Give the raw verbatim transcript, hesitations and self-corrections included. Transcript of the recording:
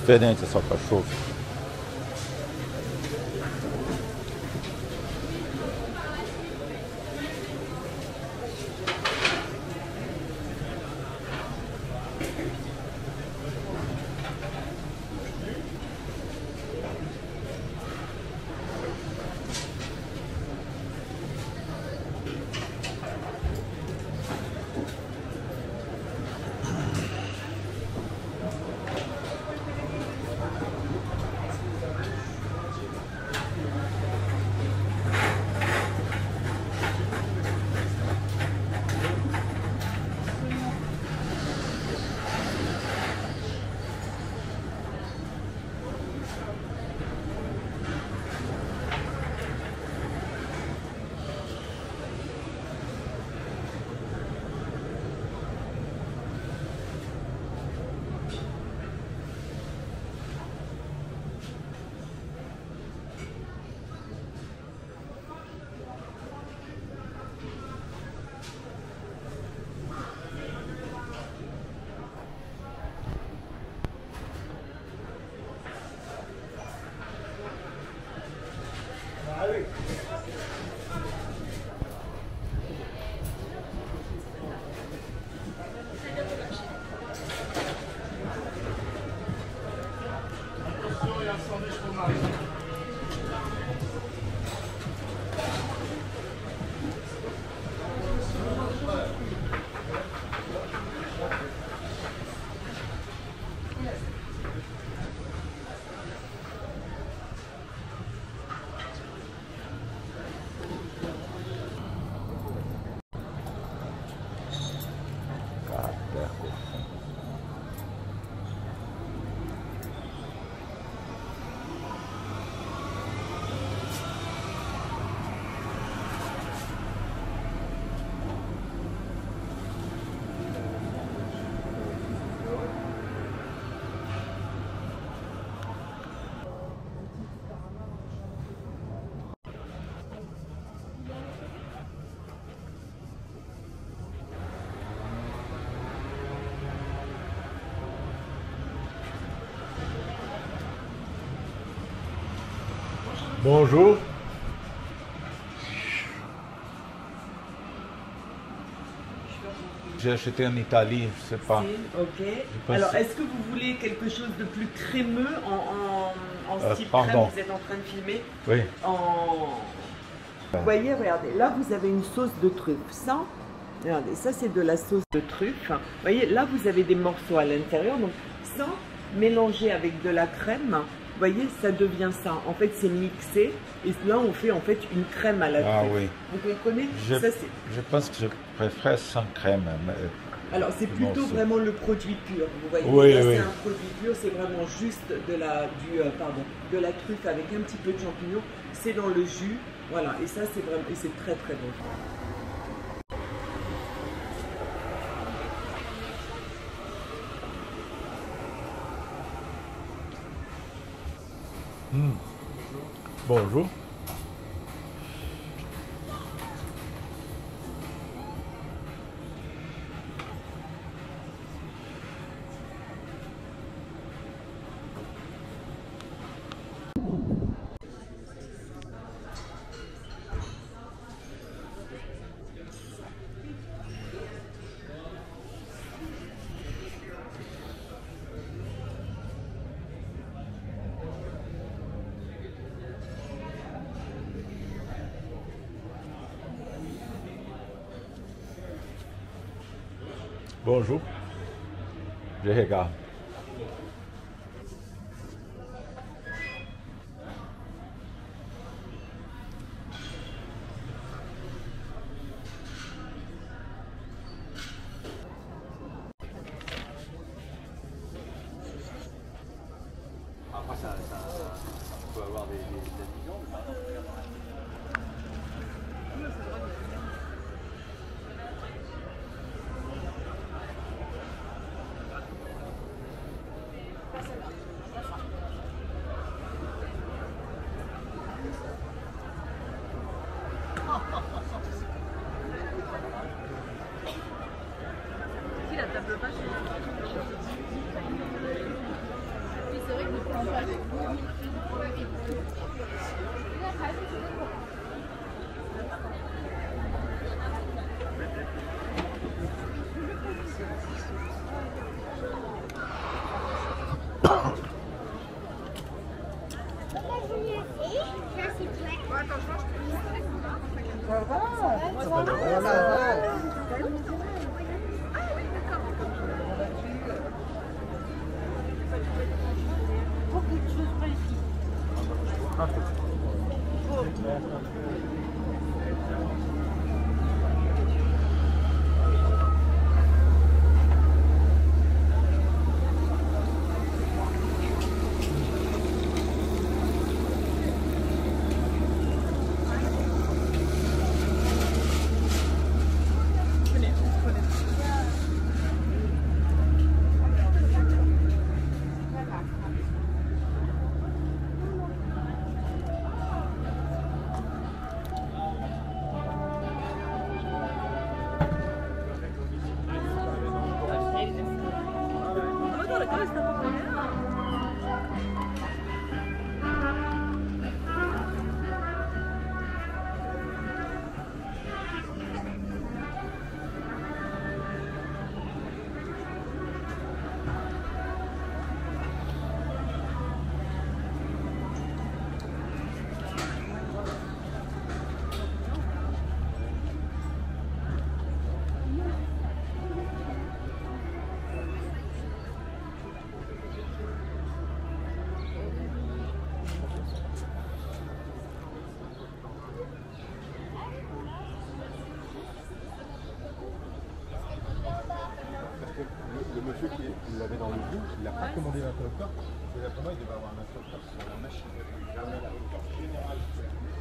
diferente essa cachorro. Bonjour. J'ai acheté en Italie, je sais pas. Si, ok. Alors, est-ce que vous voulez quelque chose de plus crémeux en, en, en euh, style pardon. crème? Vous êtes en train de filmer. Oui. En... Vous voyez, regardez, là vous avez une sauce de truffe. Ça, regardez, ça c'est de la sauce de truffe. Vous voyez, là vous avez des morceaux à l'intérieur. Donc ça, mélangé avec de la crème, vous voyez, ça devient ça. En fait, c'est mixé. Et là, on fait en fait une crème à la truffe. Ah oui. Vous comprenez? Je, ça, je pense que je préfère sans crème. Mais... Alors, c'est plutôt bon, vraiment le produit pur. Vous voyez, oui, là, oui. c'est un produit pur. C'est vraiment juste de la, du, euh, pardon, de la truffe avec un petit peu de champignons. C'est dans le jus. Voilà. Et ça, c'est vraiment, et c'est très très bon. Mmh. Bonjour. Bonjour. Je regarde. Après, ça, ça, ça peut avoir des, des, des visions, mais pas Si la table basse, c'est vrai Le monsieur qui l'avait dans le goût, il n'a pas commandé l'interrupteur. C'est la commande, il devait avoir un interrupteur sur la machine. Jamais l'interrupteur général.